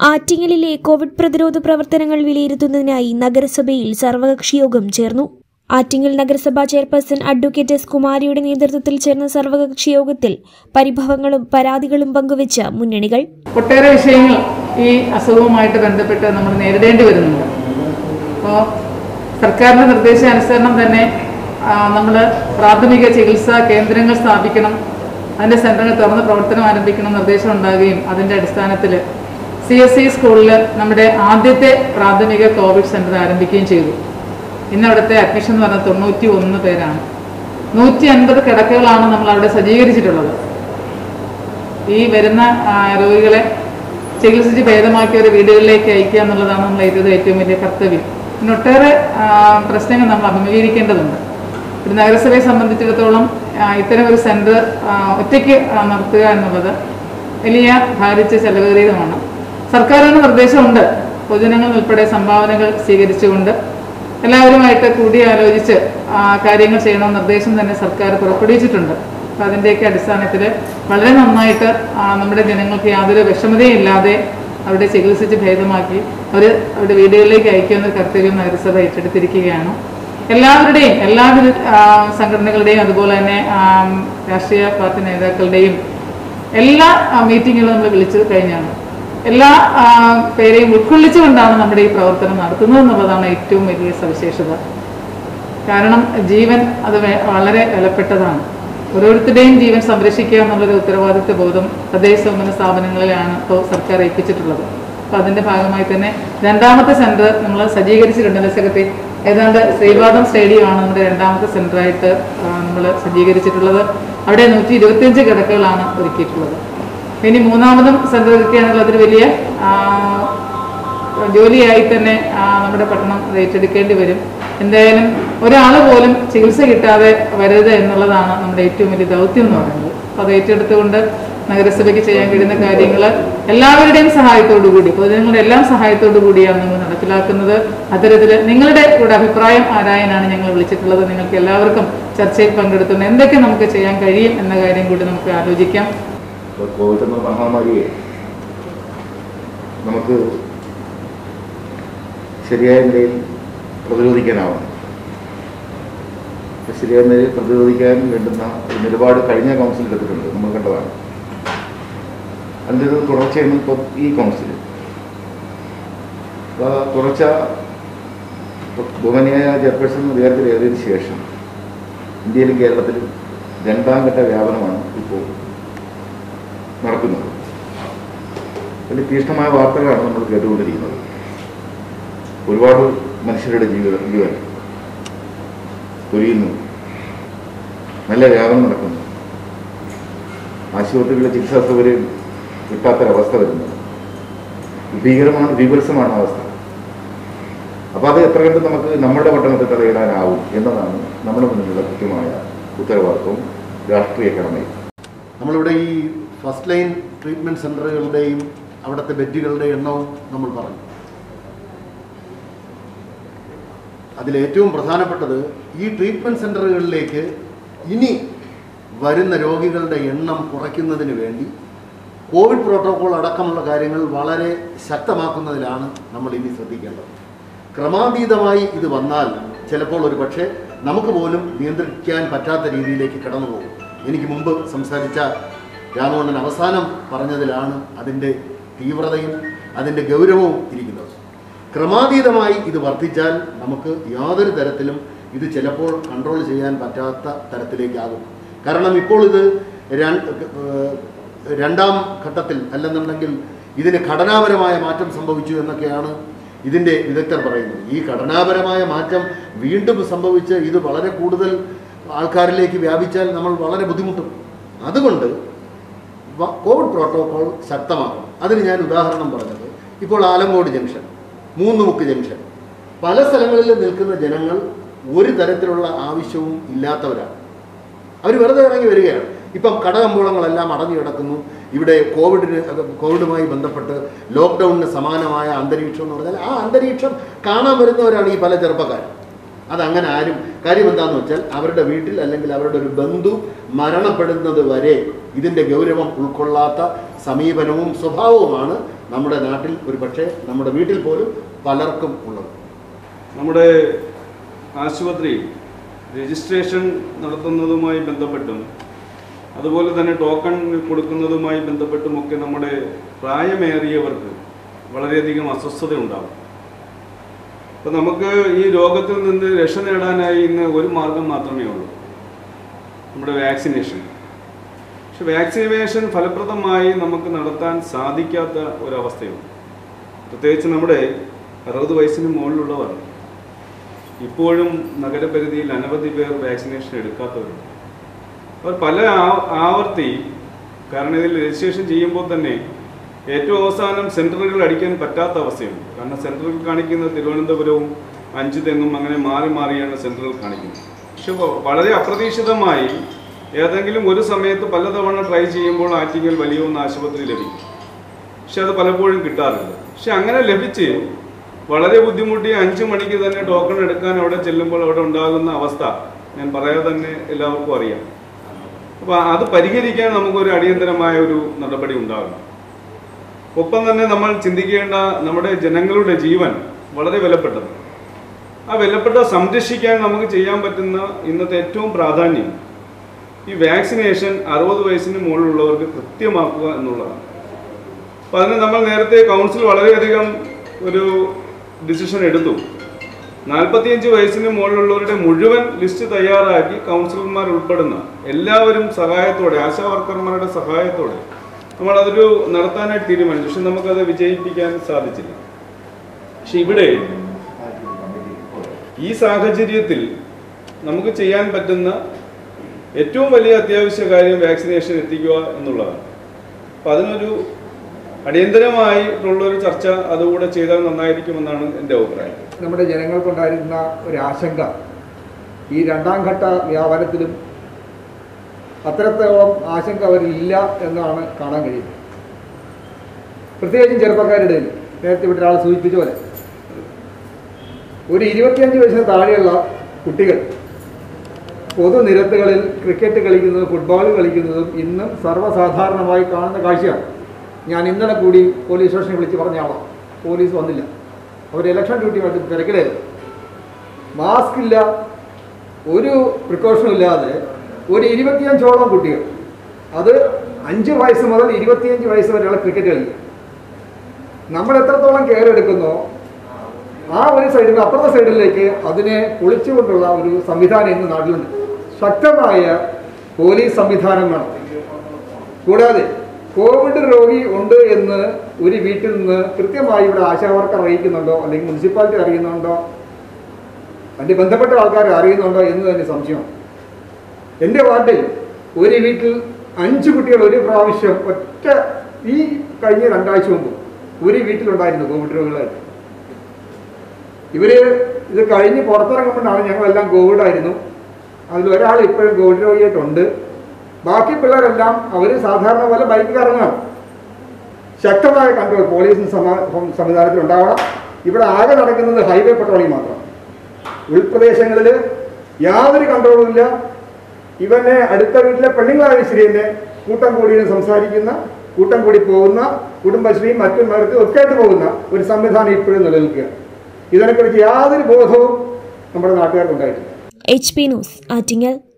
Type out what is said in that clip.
ആറ്റിങ്ങലിലെ Covid പ്രതിരോധ പ്രവർത്തനങ്ങൾ വിലയിരുത്തുന്നതിനായി നഗരസഭയിൽ സർവകക്ഷി യോഗം ചേർന്നു. ആറ്റിങ്ങൽ നഗരസഭാ ചെയർപേഴ്സൺ അഡ്വക്കേറ്റ് എസ് കുമാരിയുടെ നേതൃത്വത്തിൽ ചേർന്ന സർവകക്ഷി യോഗത്തിൽ പരിഭവങ്ങളും പരാതികളും പങ്കുവെച്ച മുന്നണികൾ ഒട്ടേറെ വിഷയങ്ങൾ ഈ അസുഖവുമായിട്ട് ബന്ധപ്പെട്ട് നമ്മൾ നേരിടേണ്ടി വരുന്നുണ്ട്. അപ്പോൾ സർക്കാരിൻ്റെ നിർദ്ദേശാനുസരണം തന്നെ നമ്മൾ പ്രാഥമിക ചികിത്സാ കേന്ദ്രങ്ങൾ സ്ഥാപിക്കണം, അതിൻ്റെ സെൻ്ററുകൾ തുറന്ന് പ്രവർത്തനം ആരംഭിക്കണം നിർദ്ദേശം ഉണ്ടാകുകയും അതിൻ്റെ അടിസ്ഥാനത്തിൽ CSC സ്കൂളിൽ നമ്മുടെ ആദ്യത്തെ പ്രാഥമിക കോവിഡ് സെൻ്റർ ആരംഭിക്കുകയും ചെയ്തു. ഇന്ന് അവിടുത്തെ അഡ്മിഷൻ എന്ന് പറഞ്ഞാൽ 91 പേരാണ്. 150 കിടക്കകളാണ് നമ്മൾ അവിടെ സജ്ജീകരിച്ചിട്ടുള്ളത്. ഈ വരുന്ന രോഗികളെ ചികിത്സിച്ച് ഭേദമാക്കിയ ഒരു വീടുകളിലേക്ക് അയക്കുക എന്നുള്ളതാണ് നമ്മൾ ഏറ്റവും വലിയ കർത്തവ്യം. ഒട്ടേറെ പ്രശ്നങ്ങൾ നമ്മൾ അഭിമുഖീകരിക്കേണ്ടതുണ്ട്. ഒരു നഗരസഭയെ സംബന്ധിച്ചിടത്തോളം ഇത്തരം ഒരു സെൻറ്റർ ഒറ്റയ്ക്ക് നടത്തുക എന്നുള്ളത് വലിയ ഭാരിച്ച ചെലവേറിയതുമാണ്. സർക്കാരിന് നിർദ്ദേശമുണ്ട്, പൊതുജനങ്ങൾ ഉൾപ്പെടെ സംഭാവനകൾ സ്വീകരിച്ചുകൊണ്ട് എല്ലാവരുമായിട്ട് കൂടിയാലോചിച്ച് കാര്യങ്ങൾ ചെയ്യണമെന്ന് നിർദ്ദേശം തന്നെ സർക്കാർ പുറപ്പെടുവിച്ചിട്ടുണ്ട്. അപ്പോൾ അതിൻ്റെയൊക്കെ അടിസ്ഥാനത്തിൽ വളരെ നന്നായിട്ട് നമ്മുടെ ജനങ്ങൾക്ക് യാതൊരു വിഷമതയും ഇല്ലാതെ അവിടെ ചികിത്സിച്ച് ഭേദമാക്കി അവരുടെ വീടുകളിലേക്ക് അയക്കുമെന്നൊരു കർത്തവ്യം നഗരസഭ ഏറ്റെടുത്തിരിക്കുകയാണ്. എല്ലാവരുടെയും എല്ലാവിധ സംഘടനകളുടെയും അതുപോലെ തന്നെ രാഷ്ട്രീയ പാർട്ടി നേതാക്കളുടെയും എല്ലാ മീറ്റിങ്ങുകളും നമ്മൾ വിളിച്ചു കഴിഞ്ഞാണ്. എല്ലാ പേരെയും ഉൾക്കൊള്ളിച്ചുകൊണ്ടാണ് നമ്മുടെ ഈ പ്രവർത്തനം നടത്തുന്നത് എന്നുള്ളതാണ് ഏറ്റവും വലിയ സവിശേഷത. കാരണം ജീവൻ അത് വളരെ വിലപ്പെട്ടതാണ്. ഓരോരുത്തരുടെയും ജീവൻ സംരക്ഷിക്കുക എന്നുള്ളൊരു ഉത്തരവാദിത്വ ബോധം തദ്ദേശ സ്വയംഭരണ സ്ഥാപനങ്ങളിലാണ് ഇപ്പോൾ സർക്കാർ ഏൽപ്പിച്ചിട്ടുള്ളത്. അപ്പോൾ അതിൻ്റെ ഭാഗമായി തന്നെ രണ്ടാമത്തെ സെൻറ്റർ നമ്മൾ സജ്ജീകരിച്ചിട്ടുണ്ട്. സെക്രട്ടറി ഏതാണ്ട് ശ്രീപാദം സ്റ്റേഡിയമാണ് നമ്മുടെ രണ്ടാമത്തെ സെൻറ്ററായിട്ട് നമ്മൾ സജ്ജീകരിച്ചിട്ടുള്ളത്. അവിടെ 125 കിടക്കകളാണ് ഒരുക്കിയിട്ടുള്ളത്. ഇനി മൂന്നാമതും സെൻറ്റർ ഒരുക്കുകയാണെങ്കിൽ അതൊരു വലിയ ജോലിയായി തന്നെ നമ്മുടെ പട്ടണം ഏറ്റെടുക്കേണ്ടി വരും. എന്തായാലും ഒരാൾ പോലും ചികിത്സ കിട്ടാതെ വരരുത് എന്നുള്ളതാണ് നമ്മുടെ ഏറ്റവും വലിയ ദൗത്യം എന്ന് പറയുന്നത്. അപ്പോൾ അത് ഏറ്റെടുത്തുകൊണ്ട് നഗരസഭയ്ക്ക് ചെയ്യാൻ കഴിയുന്ന കാര്യങ്ങൾ എല്ലാവരുടെയും സഹായത്തോടു കൂടി, പൊതുജനങ്ങളുടെ എല്ലാം സഹായത്തോടു കൂടിയാണ് നമ്മൾ നടപ്പിലാക്കുന്നത്. അത്തരത്തിൽ നിങ്ങളുടെ കൂടെ അഭിപ്രായം ആരായാനാണ് ഞങ്ങൾ വിളിച്ചിട്ടുള്ളത്. നിങ്ങൾക്ക് എല്ലാവർക്കും ചർച്ചയിൽ പങ്കെടുത്തുകൊണ്ട് എന്തൊക്കെ നമുക്ക് ചെയ്യാൻ കഴിയും എന്ന കാര്യം കൂടി നമുക്ക് ആലോചിക്കാം. കോവിഡ് എന്ന മഹാമാരിയെ നമുക്ക് ശരിയായ നിലയിൽ പ്രതിരോധിക്കാനാവണം. ശരിയായ നിലയിൽ പ്രതിരോധിക്കാൻ വേണ്ടുന്ന നിലപാട് കഴിഞ്ഞ കൗൺസിൽ എടുത്തിട്ടുണ്ട്, നമ്മൾ കണ്ടതാണ്. അതിൻ്റെ ഒരു തുടർച്ചയാണ് ഇപ്പോൾ ഈ കൗൺസിൽ. തുടർച്ച ബഹുമാനിയായ ചെയർപേഴ്സൺ അധികാരത്തിലേറിയതിനു ശേഷം ഇന്ത്യയിലും കേരളത്തിലും രണ്ടാം ഘട്ട വ്യാപനമാണ് ഇപ്പോൾ നടക്കുന്നത്. വലിയ തീക്ഷ്ണമായ വാർത്തകളാണ് നമ്മൾ കേട്ടുകൊണ്ടിരിക്കുന്നത്. ഒരുപാട് മനുഷ്യരുടെ ജീവൻ പൊലിയുന്നു, നല്ല വ്യാപനം നടക്കുന്നു, ആശുപത്രികളിലെ ചികിത്സാ സൗകര്യം കിട്ടാത്തൊരവസ്ഥ വരുന്നത് ഭീകരമാണ് അവസ്ഥ. അപ്പോൾ അത് എത്ര കണ്ട് നമുക്ക് നമ്മുടെ പട്ടണത്തിൽ തടയിടാനാവും എന്നതാണ് നമ്മുടെ മുന്നിലുള്ള കൃത്യമായ ഉത്തരവാദിത്വവും രാഷ്ട്രീയ കടമയും. നമ്മളിവിടെ ഈ ഫസ്റ്റ് ലൈൻ ട്രീറ്റ്മെൻറ്റ് സെൻ്ററുകളുടെയും അവിടുത്തെ ബെഡുകളുടെ എണ്ണവും നമ്മൾ പറഞ്ഞു. അതിലേറ്റവും പ്രധാനപ്പെട്ടത് ഈ ട്രീറ്റ്മെൻറ്റ് സെൻ്ററുകളിലേക്ക് ഇനി വരുന്ന രോഗികളുടെ എണ്ണം കുറയ്ക്കുന്നതിന് വേണ്ടി കോവിഡ് പ്രോട്ടോക്കോൾ അടക്കമുള്ള കാര്യങ്ങൾ വളരെ ശക്തമാക്കുന്നതിലാണ് നമ്മൾ ഇനി ശ്രദ്ധിക്കേണ്ടത്. ക്രമാതീതമായി ഇത് വന്നാൽ ചിലപ്പോൾ ഒരു പക്ഷേ നമുക്ക് പോലും നിയന്ത്രിക്കാൻ പറ്റാത്ത രീതിയിലേക്ക് കടന്നു പോകും. എനിക്ക് മുമ്പ് സംസാരിച്ച രാമകണ്ണൻ അവസാനം പറഞ്ഞതിലാണ് അതിൻ്റെ തീവ്രതയും അതിൻ്റെ ഗൗരവവും ഇരിക്കുന്നത്. ക്രമാതീതമായി ഇത് വർദ്ധിച്ചാൽ നമുക്ക് യാതൊരു തരത്തിലും ഇത് ചിലപ്പോൾ കൺട്രോൾ ചെയ്യാൻ പറ്റാത്ത തരത്തിലേക്കാകും. കാരണം ഇപ്പോൾ ഇത് രണ്ടാം ഘട്ടത്തിൽ അല്ലെന്നുണ്ടെങ്കിൽ ഇതിന് ഘടനാപരമായ മാറ്റം സംഭവിച്ചു എന്നൊക്കെയാണ് ഇതിൻ്റെ വിദഗ്ധർ പറയുന്നത്. ഈ ഘടനാപരമായ മാറ്റം വീണ്ടും സംഭവിച്ച് ഇത് വളരെ കൂടുതൽ ആൾക്കാരിലേക്ക് വ്യാപിച്ചാൽ നമ്മൾ വളരെ ബുദ്ധിമുട്ടും. അതുകൊണ്ട് കോവിഡ് പ്രോട്ടോക്കോൾ ശക്തമാക്കണം. അതിന് ഞാൻ ഉദാഹരണം പറഞ്ഞത് ഇപ്പോൾ ആലങ്കോട് ജംഗ്ഷൻ, മൂന്നുമുക്ക് ജംഗ്ഷൻ, പല സ്ഥലങ്ങളിൽ നിൽക്കുന്ന ജനങ്ങൾ ഒരു തരത്തിലുള്ള ആവശ്യവും ഇല്ലാത്തവരാണ്. അവർ വെറുതെ ഇറങ്ങി വരികയാണ്. ഇപ്പം കടകമ്പോളങ്ങളെല്ലാം അടഞ്ഞു കിടക്കുന്നു. ഇവിടെ കോവിഡുമായി ബന്ധപ്പെട്ട് ലോക്ക്ഡൗണിന് സമാനമായ അന്തരീക്ഷം എന്ന് പറഞ്ഞാൽ ആ അന്തരീക്ഷം കാണാൻ വരുന്നവരാണ് ഈ പല ചെറുപ്പക്കാരും. അതങ്ങനെ ആരും കാര്യം എന്താണെന്ന് വെച്ചാൽ അവരുടെ വീട്ടിൽ അല്ലെങ്കിൽ അവരുടെ ഒരു ബന്ധു മരണപ്പെടുന്നത് വരെ ഇതിൻ്റെ ഗൗരവം ഉൾക്കൊള്ളാത്ത സമീപനവും സ്വഭാവവുമാണ് നമ്മുടെ നാട്ടിൽ ഒരു പക്ഷേ നമ്മുടെ വീട്ടിൽ പോലും പലർക്കും ഉള്ളത്. നമ്മുടെ ആശുപത്രിയിൽ രജിസ്ട്രേഷൻ നടത്തുന്നതുമായി ബന്ധപ്പെട്ടും അതുപോലെ തന്നെ ടോക്കൺ കൊടുക്കുന്നതുമായി ബന്ധപ്പെട്ടുമൊക്കെ നമ്മുടെ പ്രായമേറിയവർക്ക് വളരെയധികം അസ്വസ്ഥത ഉണ്ടാകും. അപ്പോൾ നമുക്ക് ഈ രോഗത്തിൽ നിന്ന് രക്ഷ നേടാനായി ഇന്ന് ഒരു മാർഗം മാത്രമേ ഉള്ളൂ, നമ്മുടെ വാക്സിനേഷൻ. പക്ഷെ വാക്സിനേഷൻ ഫലപ്രദമായി നമുക്ക് നടത്താൻ സാധിക്കാത്ത ഒരവസ്ഥയുണ്ട്. പ്രത്യേകിച്ച് നമ്മുടെ 60 വയസ്സിന് മുകളിലുള്ളവർ ഇപ്പോഴും നഗരപരിധിയിൽ അനവധി പേർ വാക്സിനേഷൻ എടുക്കാത്തവരുണ്ട്. അവർ പല ആവർത്തി, കാരണം ഇതിൽ രജിസ്ട്രേഷൻ ചെയ്യുമ്പോൾ തന്നെ ഏറ്റവും അവസാനം സെൻറ്ററുകൾ അടിക്കാൻ പറ്റാത്ത അവസ്ഥയുണ്ട്. കാരണം സെൻറ്ററുകൾ കാണിക്കുന്നത് തിരുവനന്തപുരവും 5 തെങ്ങും അങ്ങനെ മാറി മാറിയാണ് സെൻറ്ററുകൾ കാണിക്കുന്നത്. പക്ഷെ വളരെ അപ്രതീക്ഷിതമായി ഏതെങ്കിലും ഒരു സമയത്ത് പലതവണ ട്രൈ ചെയ്യുമ്പോൾ ആറ്റിങ്ങൽ വലിയൊന്ന് ആശുപത്രി ലഭിക്കും. പക്ഷെ അത് പലപ്പോഴും കിട്ടാറില്ല. പക്ഷെ അങ്ങനെ ലഭിച്ച് വളരെ ബുദ്ധിമുട്ടി 5 മണിക്ക് തന്നെ ടോക്കൺ എടുക്കാൻ അവിടെ ചെല്ലുമ്പോൾ അവിടെ ഉണ്ടാകുന്ന അവസ്ഥ ഞാൻ പറയാതെ തന്നെ എല്ലാവർക്കും അറിയാം. അപ്പോൾ അത് പരിഹരിക്കാൻ നമുക്കൊരു അടിയന്തരമായ ഒരു നടപടി ഉണ്ടാകണം. ഒപ്പം തന്നെ നമ്മൾ ചിന്തിക്കേണ്ട നമ്മുടെ ജനങ്ങളുടെ ജീവൻ വളരെ വിലപ്പെട്ടത്. ആ വിലപ്പെട്ട സംരക്ഷിക്കാൻ നമുക്ക് ചെയ്യാൻ പറ്റുന്ന ഇന്നത്തെ ഏറ്റവും പ്രാധാന്യം ഈ വാക്സിനേഷൻ 60 വയസ്സിന് മുകളിലുള്ളവർക്ക് കൃത്യമാക്കുക എന്നുള്ളതാണ്. അപ്പോൾ അതിന് നമ്മൾ നേരത്തെ കൗൺസിൽ വളരെയധികം ഒരു ഡിസിഷൻ എടുത്തു. 45 വയസ്സിന് മുകളിലുള്ളവരുടെ മുഴുവൻ ലിസ്റ്റ് തയ്യാറാക്കി കൗൺസിലർമാർ ഉൾപ്പെടുന്ന എല്ലാവരും സഹായത്തോടെ, ആശാ വർക്കർമാരുടെ സഹായത്തോടെ നമ്മളതൊരു നടത്താനായിട്ട് തീരുമാനിച്ചു. പക്ഷെ നമുക്കത് വിജയിപ്പിക്കാൻ സാധിച്ചില്ല. പക്ഷെ ഇവിടെ ഈ സാഹചര്യത്തിൽ നമുക്ക് ചെയ്യാൻ പറ്റുന്ന ഏറ്റവും വലിയ അത്യാവശ്യ കാര്യം വാക്സിനേഷൻ എത്തിക്കുക എന്നുള്ളതാണ്. അപ്പം അതിനൊരു അടിയന്തരമായിട്ടുള്ളൊരു ചർച്ച അതുകൂടെ ചെയ്താൽ നന്നായിരിക്കുമെന്നാണ് എൻ്റെ അഭിപ്രായം. നമ്മുടെ ജനങ്ങൾക്കുണ്ടായിരുന്ന ഒരു ആശങ്ക ഈ 2ാം ഘട്ട വ്യാപനത്തിലും അത്രത്തോളം ആശങ്ക അവരില്ല എന്നാണ് കാണാൻ കഴിയുന്നത്. പ്രത്യേകിച്ചും ചെറുപ്പക്കാരുടെ നേരത്തെ ഇവിടെ ഒരാൾ സൂചിപ്പിച്ച പോലെ ഒരു 25 വയസ്സിന് താഴെയുള്ള കുട്ടികൾ പൊതുനിരത്തുകളിൽ ക്രിക്കറ്റ് കളിക്കുന്നതും ഫുട്ബോൾ കളിക്കുന്നതും ഇന്നും സർവ്വസാധാരണമായി കാണുന്ന കാഴ്ചയാണ്. ഞാൻ ഇന്നലെ കൂടി പോലീസ് സ്റ്റേഷനിൽ വിളിച്ച് പറഞ്ഞ ആളാണ്. പോലീസ് വന്നില്ല, അവർ ഇലക്ഷൻ ഡ്യൂട്ടിയുമായിട്ട് തിരക്കിലായിരുന്നു. മാസ്ക് ഇല്ല, ഒരു പ്രിക്കോഷനും ഇല്ലാതെ ഒരു 25ഓളം കുട്ടികൾ, അത് 5 വയസ്സ് മുതൽ 25 വയസ്സ് വരെയുള്ള ക്രിക്കറ്റ് കളിക്കുക. നമ്മൾ എത്രത്തോളം കെയർ എടുക്കുന്നോ ആ ഒരു സൈഡിൽ അപ്പുറത്തെ സൈഡിലേക്ക് അതിനെ പൊളിച്ചുകൊണ്ടുള്ള ഒരു സംവിധാനം ഇന്ന് നാട്ടിലുണ്ട്. ശക്തമായ പോലീസ് സംവിധാനം വേണം. കൂടാതെ കോവിഡ് രോഗി ഉണ്ട് എന്ന് ഒരു വീട്ടിൽ നിന്ന് കൃത്യമായി ഇവിടെ ആശാവർക്കർ അറിയിക്കുന്നുണ്ടോ, അല്ലെങ്കിൽ മുനിസിപ്പാലിറ്റി അറിയുന്നുണ്ടോ, അതിൻ്റെ ബന്ധപ്പെട്ട ആൾക്കാർ അറിയുന്നുണ്ടോ എന്ന് തന്നെ സംശയമാണ്. എൻ്റെ വാർഡിൽ ഒരു വീട്ടിൽ 5 കുട്ടികൾ ഒരു പ്രാവശ്യം ഒറ്റ ഈ കഴിഞ്ഞ 2 ആഴ്ച മുമ്പ് ഒരു വീട്ടിലുണ്ടായിരുന്നു കോവിഡ് രോഗികളായിട്ട്. ഇത് കഴിഞ്ഞ് പുറത്തിറങ്ങുമ്പോഴാണ് ഞങ്ങളെല്ലാം കോവിഡായിരുന്നു. അതിലൊരാൾ ഇപ്പോഴും കോവിഡ് രോഗിയായിട്ടുണ്ട്. ബാക്കി പിള്ളേരെല്ലാം അവർ സാധാരണ പോലെ ബൈക്ക് കറങ്ങാണ്. ശക്തമായ കൺട്രോൾ പോലീസിന് സംവിധാനത്തിൽ ഉണ്ടാവണം. ഇവിടെ ആകെ നടക്കുന്നത് ഹൈവേ പട്രോളിംഗ് മാത്രം. ഉൾപ്രദേശങ്ങളിൽ യാതൊരു കൺട്രോളും ഇല്ല. ഇവനെ അടുത്ത വീട്ടിലെ പെണ്ണുങ്ങളായാലും ശരി തന്നെ കൂട്ടം കൂടി സംസാരിക്കുന്ന, കൂട്ടം കൂടി പോകുന്ന, കുടുംബശ്രീയും മറ്റും നേരത്തെ ഒക്കെ ആയിട്ട് പോകുന്ന ഒരു സംവിധാനം ഇപ്പോഴും നിലനിൽക്കുക. ഇതിനെക്കുറിച്ച് യാതൊരു ബോധവും നമ്മുടെ നാട്ടുകാർക്ക് ഉണ്ടായിട്ടില്ല. HP news, Attingal.